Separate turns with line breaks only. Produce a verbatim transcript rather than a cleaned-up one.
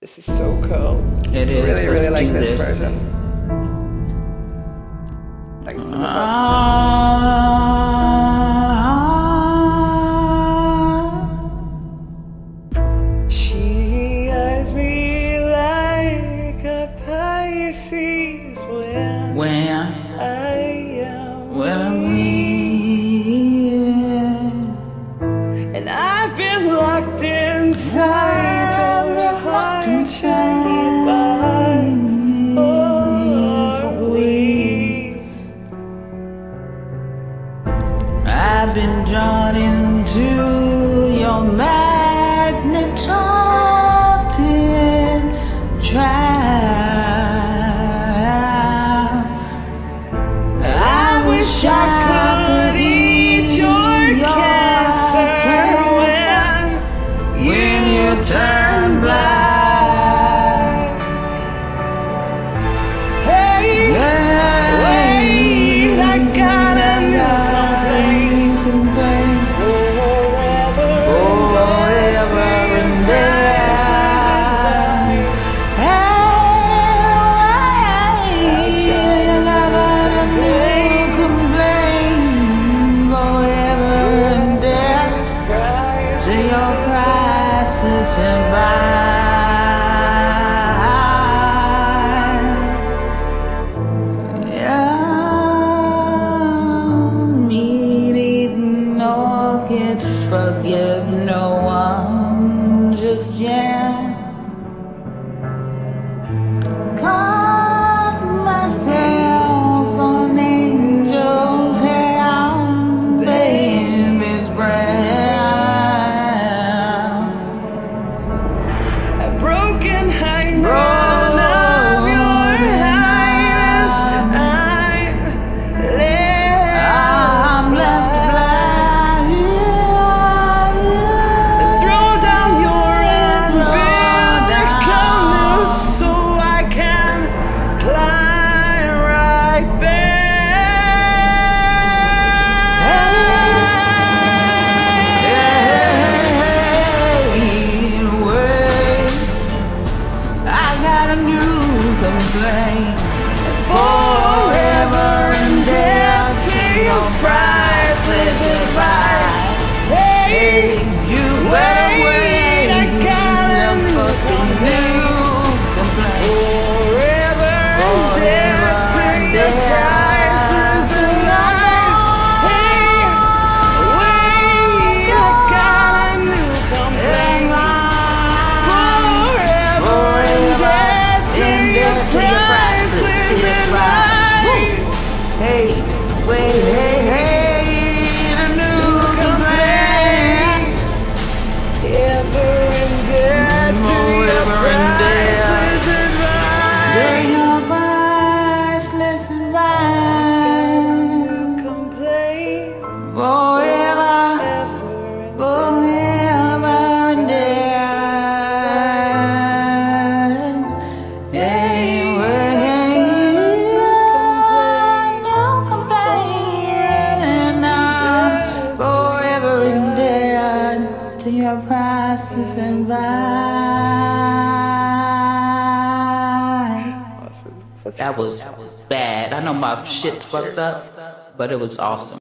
This is so cool.
It is.
Really, really
Let's
like
do
this,
this
version. Thanks so much. She eyes me like a Pisces when,
when
I am
when we
and I've been locked inside your heart, shiny box for weeks.
I've been drawn into your magnetopian trap. I wish I could eat your cancer when, when you turn black.
Hey, wait, I got a new complaint. Forever and ever.
Forgive no one just yet. Caught myself on angel's hair, baby's breath.
A broken high run of your highness. I'm left,
I'm left blind.
Throw down your umbilical noose so I can climb right back.
Hey, wait, I got a new complaint.
Forever and ever, your priceless advice. Hey,
You better wait, I got a fucking new complaint.
forever and ever, your priceless advice. Hey, wait, I got a new complaint. Forever and ever, your priceless advice.
Hey, wait, hey, hey, the new complaint.
Ever and ever,
Oh,
your
ever and ever.
priceless advice.
Your priceless advice.
Complaint.
Forever,
Ever
forever and ever. Hey, wait, no complaint. Forever and ever to your priceless advice.
Awesome. Such a
That was bad. I know my shit's fucked up, but it was awesome.